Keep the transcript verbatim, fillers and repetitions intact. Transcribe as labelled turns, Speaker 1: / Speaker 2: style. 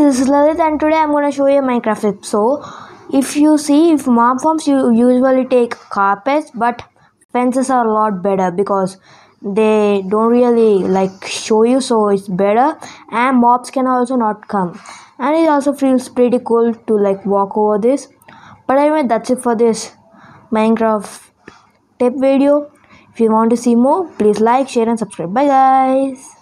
Speaker 1: this is Lalit and today I'm gonna show you a Minecraft tip. So if you see, if mob farms you usually take carpets, but fences are a lot better because they don't really like show you, so it's better, and mobs can also not come, and it also feels pretty cool to like walk over this. But anyway, that's it for this Minecraft tip video. If you want to see more, please like, share and subscribe. Bye guys.